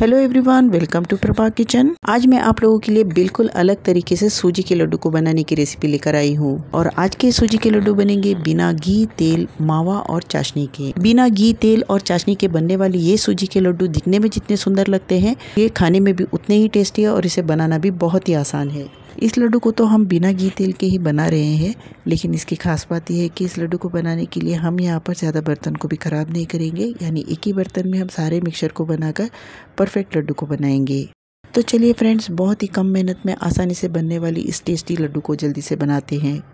Hello everyone, welcome to Prabha kitchen. आज मैं आप लोगों के लिए बिल्कुल अलग तरीके से सूजी के लड्डू को बनाने की रेसिपी लेकर आई हूँ। और आज के सूजी के लड्डू बनेंगे बिना घी, तेल, मावा और चाशनी के। बिना घी, तेल और चाशनी के बनने वाली ये सूजी के लड्डू दिखने में जितने सुंदर लगते हैं, ये खाने में भी उतने ही टेस्टी है और इसे बनाना भी बहुत ही आसान है। इस लड्डू को तो हम बिना घी तेल के ही बना रहे हैं, लेकिन इसकी खास बात यह है कि इस लड्डू को बनाने के लिए हम यहाँ पर ज़्यादा बर्तन को भी ख़राब नहीं करेंगे, यानी एक ही बर्तन में हम सारे मिक्सचर को बनाकर परफेक्ट लड्डू को बनाएंगे। तो चलिए फ्रेंड्स, बहुत ही कम मेहनत में आसानी से बनने वाली इस टेस्टी लड्डू को जल्दी से बनाते हैं।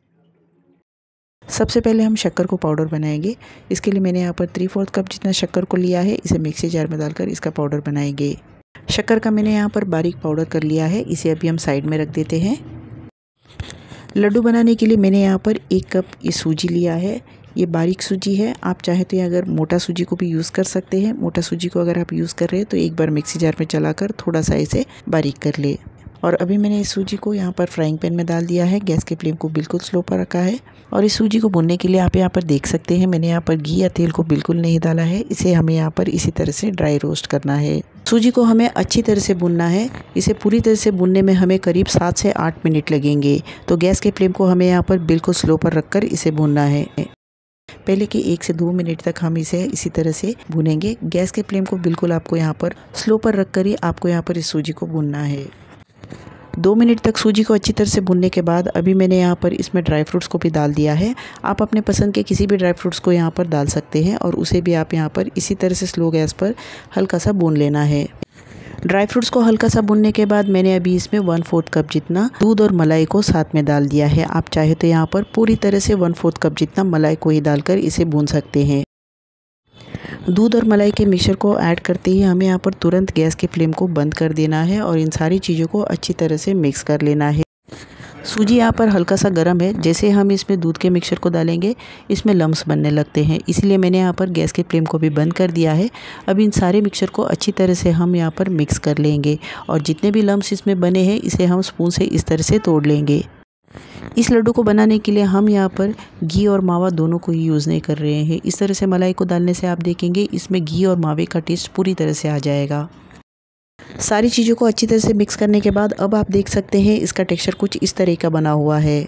सबसे पहले हम शक्कर को पाउडर बनाएंगे। इसके लिए मैंने यहाँ पर 3/4 कप जितना शक्कर को लिया है। इसे मिक्सी जार में डालकर इसका पाउडर बनाएंगे। शक्कर का मैंने यहाँ पर बारीक पाउडर कर लिया है। इसे अभी हम साइड में रख देते हैं। लड्डू बनाने के लिए मैंने यहाँ पर 1 कप ये सूजी लिया है। ये बारीक सूजी है। आप चाहे तो अगर मोटा सूजी को भी यूज़ कर सकते हैं। मोटा सूजी को अगर आप यूज़ कर रहे हैं तो एक बार मिक्सी जार में चलाकर थोड़ा सा इसे बारीक कर ले। और अभी मैंने इस सूजी को यहाँ पर फ्राइंग पैन में डाल दिया है। गैस के फ्लेम को बिल्कुल स्लो पर रखा है। और इस सूजी को भूनने के लिए आप यहाँ पर देख सकते हैं, मैंने यहाँ पर घी या तेल को बिल्कुल नहीं डाला है। इसे हमें यहाँ पर इसी तरह से ड्राई रोस्ट करना है। सूजी को हमें अच्छी तरह से भूनना है। इसे पूरी तरह से भूनने में हमें करीब 7 से 8 मिनट लगेंगे। तो गैस के फ्लेम को हमें यहाँ पर बिल्कुल स्लो पर रखकर इसे भूनना है। पहले के 1 से 2 मिनट तक हम इसे इसी तरह से भूनेंगे। गैस के फ्लेम को बिल्कुल आपको यहाँ पर स्लो पर रखकर ही आपको यहाँ पर इस सूजी को भूनना है। 2 मिनट तक सूजी को अच्छी तरह से भूनने के बाद अभी मैंने यहाँ पर इसमें ड्राई फ्रूट्स को भी डाल दिया है। आप अपने पसंद के किसी भी ड्राई फ्रूट्स को यहाँ पर डाल सकते हैं और उसे भी आप यहाँ पर इसी तरह से स्लो गैस पर हल्का सा भून लेना है। ड्राई फ्रूट्स को हल्का सा भूनने के बाद मैंने अभी इसमें 1/4 कप जितना दूध और मलाई को साथ में डाल दिया है। आप चाहे तो यहाँ पर पूरी तरह से 1/4 कप जितना मलाई को ही डालकर इसे भून सकते हैं। दूध और मलाई के मिक्सचर को ऐड करते ही हमें यहाँ पर तुरंत गैस के फ्लेम को बंद कर देना है और इन सारी चीज़ों को अच्छी तरह से मिक्स कर लेना है। सूजी यहाँ पर हल्का सा गर्म है। जैसे हम इसमें दूध के मिक्सचर को डालेंगे, इसमें लम्स बनने लगते हैं, इसलिए मैंने यहाँ पर गैस के फ्लेम को भी बंद कर दिया है। अब इन सारे मिक्सचर को अच्छी तरह से हम यहाँ पर मिक्स कर लेंगे और जितने भी लम्स इसमें बने हैं इसे हम स्पून से इस तरह से तोड़ लेंगे। इस लड्डू को बनाने के लिए हम यहाँ पर घी और मावा दोनों को ही यूज़ नहीं कर रहे हैं। इस तरह से मलाई को डालने से आप देखेंगे इसमें घी और मावे का टेस्ट पूरी तरह से आ जाएगा। सारी चीज़ों को अच्छी तरह से मिक्स करने के बाद अब आप देख सकते हैं इसका टेक्सचर कुछ इस तरह का बना हुआ है।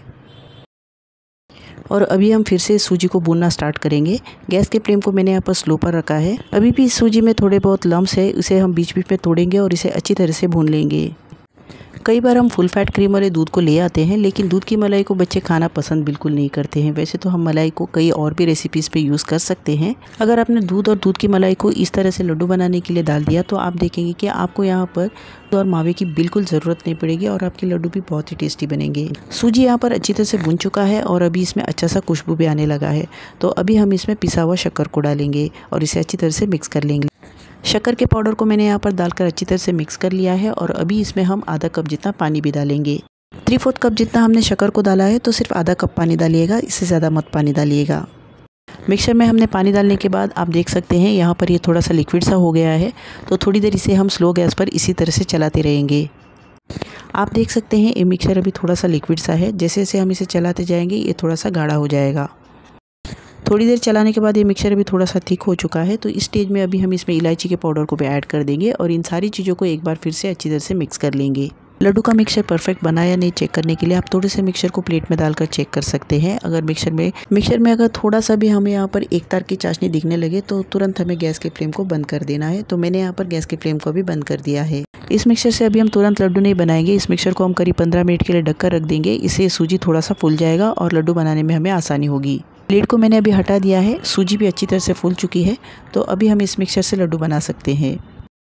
और अभी हम फिर से सूजी को भूनना स्टार्ट करेंगे। गैस के फ्लेम को मैंने यहाँ पर स्लो पर रखा है। अभी भी इस सूजी में थोड़े बहुत लम्स है, उसे हम बीच बीच में तोड़ेंगे और इसे अच्छी तरह से भून लेंगे। कई बार हम फुल फैट क्रीम वाले दूध को ले आते हैं, लेकिन दूध की मलाई को बच्चे खाना पसंद बिल्कुल नहीं करते हैं। वैसे तो हम मलाई को कई और भी रेसिपीज़ पे यूज़ कर सकते हैं। अगर आपने दूध और दूध की मलाई को इस तरह से लड्डू बनाने के लिए डाल दिया तो आप देखेंगे कि आपको यहाँ पर दूध और मावे की बिल्कुल ज़रूरत नहीं पड़ेगी और आपके लड्डू भी बहुत ही टेस्टी बनेंगे। सूजी यहाँ पर अच्छी तरह से भुन चुका है और अभी इसमें अच्छा सा खुशबू भी आने लगा है। तो अभी हम इसमें पिसा हुआ शक्कर को डालेंगे और इसे अच्छी तरह से मिक्स कर लेंगे। शक्कर के पाउडर को मैंने यहाँ पर डालकर अच्छी तरह से मिक्स कर लिया है और अभी इसमें हम आधा कप जितना पानी भी डालेंगे। 3/4 कप जितना हमने शक्कर को डाला है तो सिर्फ आधा कप पानी डालिएगा, इससे ज़्यादा मत पानी डालिएगा। मिक्सर में हमने पानी डालने के बाद आप देख सकते हैं यहाँ पर ये थोड़ा सा लिक्विड सा हो गया है। तो थोड़ी देर इसे हम स्लो गैस पर इसी तरह से चलाते रहेंगे। आप देख सकते हैं ये मिक्सर अभी थोड़ा सा लिक्विड सा है। जैसे जैसे हम इसे चलाते जाएंगे ये थोड़ा सा गाढ़ा हो जाएगा। थोड़ी देर चलाने के बाद ये मिक्सचर अभी थोड़ा सा थिक हो चुका है। तो इस स्टेज में अभी हम इसमें इलायची के पाउडर को भी ऐड कर देंगे और इन सारी चीज़ों को एक बार फिर से अच्छी तरह से मिक्स कर लेंगे। लड्डू का मिक्सचर परफेक्ट बना या नहीं चेक करने के लिए आप थोड़े से मिक्सचर को प्लेट में डालकर चेक कर सकते हैं। अगर मिक्सचर में अगर थोड़ा सा भी हमें यहाँ पर एक तार की चाशनी दिखने लगे तो तुरंत हमें गैस के फ्लेम को बंद कर देना है। तो मैंने यहाँ पर गैस के फ्लेम को भी बंद कर दिया है। इस मिक्सचर से अभी हम तुरंत लड्डू नहीं बनाएंगे। इस मिक्सचर को हम करीब 15 मिनट के लिए ढककर रख देंगे। इससे सूजी थोड़ा सा फूल जाएगा और लड्डू बनाने में हमें आसानी होगी। प्लेट को मैंने अभी हटा दिया है। सूजी भी अच्छी तरह से फूल चुकी है। तो अभी हम इस मिक्सचर से लड्डू बना सकते हैं।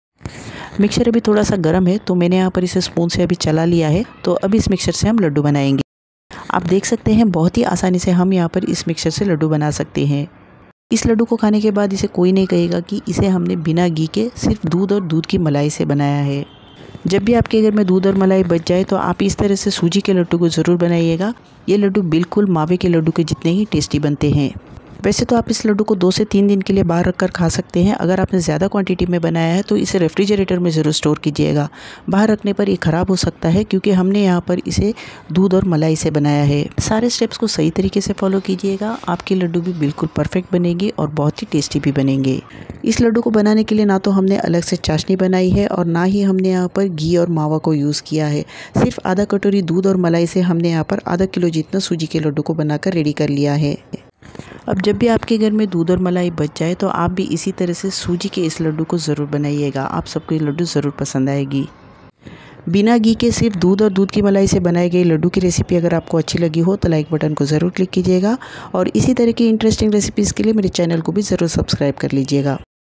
मिक्सचर अभी थोड़ा सा गर्म है तो मैंने यहाँ पर इसे स्पून से अभी चला लिया है। तो अभी इस मिक्सचर से हम लड्डू बनाएंगे। आप देख सकते हैं बहुत ही आसानी से हम यहाँ पर इस मिक्सचर से लड्डू बना सकते हैं। इस लड्डू को खाने के बाद इसे कोई नहीं कहेगा कि इसे हमने बिना घी के सिर्फ दूध और दूध की मलाई से बनाया है। जब भी आपके घर में दूध और मलाई बच जाए तो आप इस तरह से सूजी के लड्डू को ज़रूर बनाइएगा। ये लड्डू बिल्कुल मावे के लड्डू के जितने ही टेस्टी बनते हैं। वैसे तो आप इस लड्डू को 2 से 3 दिन के लिए बाहर रखकर खा सकते हैं। अगर आपने ज़्यादा क्वांटिटी में बनाया है तो इसे रेफ्रिजरेटर में ज़रूर स्टोर कीजिएगा। बाहर रखने पर ये ख़राब हो सकता है क्योंकि हमने यहाँ पर इसे दूध और मलाई से बनाया है। सारे स्टेप्स को सही तरीके से फॉलो कीजिएगा, आपके लड्डू भी बिल्कुल परफेक्ट बनेंगे और बहुत ही टेस्टी भी बनेंगे। इस लड्डू को बनाने के लिए ना तो हमने अलग से चाशनी बनाई है और ना ही हमने यहाँ पर घी और मावा को यूज़ किया है। सिर्फ आधा कटोरी दूध और मलाई से हमने यहाँ पर आधा किलो जितना सूजी के लड्डू को बनाकर रेडी कर लिया है। अब जब भी आपके घर में दूध और मलाई बच जाए तो आप भी इसी तरह से सूजी के इस लड्डू को ज़रूर बनाइएगा। आप सबको ये लड्डू ज़रूर पसंद आएगी। बिना घी के सिर्फ दूध और दूध की मलाई से बनाए गए लड्डू की रेसिपी अगर आपको अच्छी लगी हो तो लाइक बटन को ज़रूर क्लिक कीजिएगा और इसी तरह की इंटरेस्टिंग रेसिपीज़ के लिए मेरे चैनल को भी ज़रूर सब्सक्राइब कर लीजिएगा।